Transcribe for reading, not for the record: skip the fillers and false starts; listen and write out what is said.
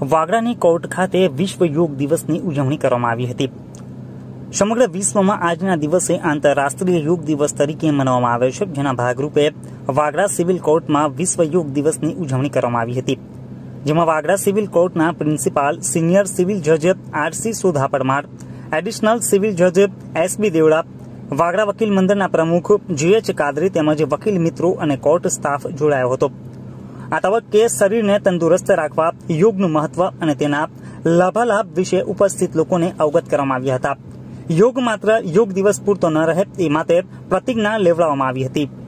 વાગરાની court ખાતે વિશ્વ યોગ દિવસની ઉજવણી કરવામાં આવી હતી। સમગ્ર વિશ્વમાં આજના દિવસે આંતરરાષ્ટ્રીય યોગ દિવસ તરીકે મનાવવામાં આવે છે, જેના ભાગરૂપે વાગરા સિવિલ કોર્ટમાં વિશ્વ યોગ દિવસની ઉજવણી કરવામાં આવી હતી, જેમાં વાગરા સિવિલ કોર્ટના પ્રિન્સિપાલ સિનિયર સિવિલ જજ આરસી સોધા પરમાર, એડિશનલ સિવિલ જજ એસબી દેવડા, વાગરા વકીલ મંડળના પ્રમુખ જીએચ કાદરી તેમજ વકીલ મિત્રો અને કોર્ટ સ્ટાફ જોડાયો હતો। આ તબક્કે શરીરને તંદુરસ્ત રાખવા યોગનું મહત્વ અને તેના લાભાલાભ વિશે ઉપસ્થિત લોકોને અવગત કરવામાં આવ્યા હતા। યોગ માત્ર યોગ દિવસ પૂરતો ન રહે તે માટે પ્રતિજ્ઞા લેવડાવવામાં આવી હતી।